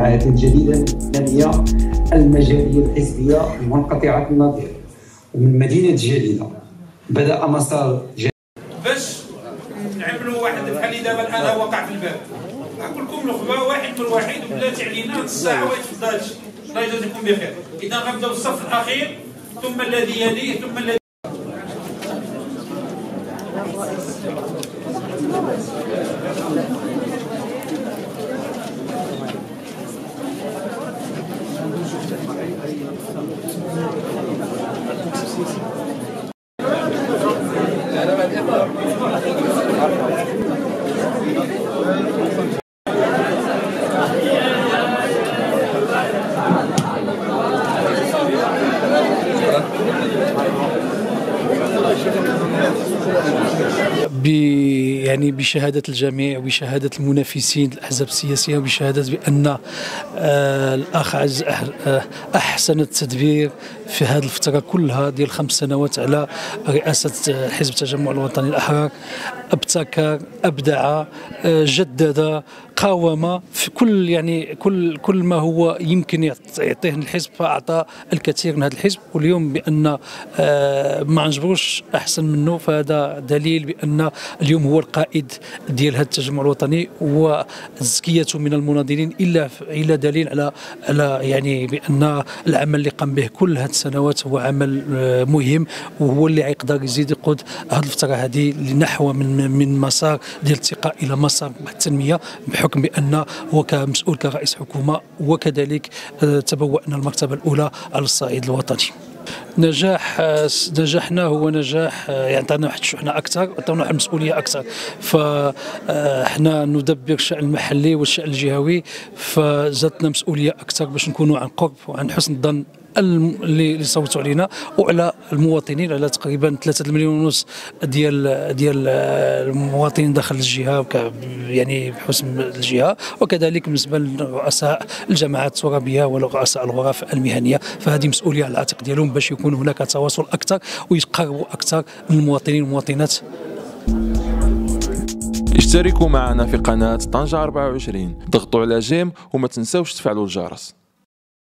الجماعات الجديدة الإسلامية المجالية الحزبية المنقطعة النظير. ومن مدينة جديدة بدأ مسار باش نعملوا واحد بحال دابا الان وقع في الباب، نقول لكم نخبه واحد من واحد وبلاتي علينا نص ساعه واحد في هادشي. الله يجازيكم بخير. اذا غنبداو الصف الاخير ثم الذي يليه ثم الذي يعني بشهادة الجميع وبشهادة المنافسين الأحزاب السياسية وبشهادة بأن الأخ عز أحسن التدبير في هذه الفترة كلها ديال 5 سنوات على رئاسة حزب التجمع الوطني الأحرار. ابتكر، أبدع، جدد، قاوم في كل ما هو يمكن يعطيه الحزب، فأعطى الكثير من هذا الحزب. واليوم بأن ما نجبروش أحسن منه، فهذا دليل بأن اليوم هو القائد ديال هذا التجمع الوطني، وتزكيته من المناضلين إلا دليل على يعني بأن العمل اللي قام به كل هذه السنوات هو عمل مهم، وهو اللي يقدر يزيد يقود هذه الفترة هذه لنحو من مسار ديال الارتقاء إلى مسار التنمية، بحكم بأن هو كمسؤول كرئيس حكومة، وكذلك تبوأنا المرتبة الأولى على الصعيد الوطني. نجاحنا هو نجاح يعني عطانا واحد الشحنه اكثر، عطانا واحد المسؤوليه اكثر، فاحنا ندبر الشأن المحلي والشأن الجهوي، فزادتنا مسؤوليه اكثر باش نكونوا عن قرب وعن حسن الظن اللي صوتوا علينا وعلى المواطنين، على تقريبا 3 مليون ونص ديال المواطنين داخل الجهه، يعني بحسم الجهه، وكذلك بالنسبه لرؤساء الجماعات الترابيه ورؤساء الغرف المهنيه، فهذه مسؤوليه على العاتق ديالهم باش يكون هناك تواصل اكثر ويقربوا اكثر من المواطنين والمواطنات. اشتركوا معنا في قناه طنجة 24، ضغطوا على جيم وما تنساوش تفعلوا الجرس.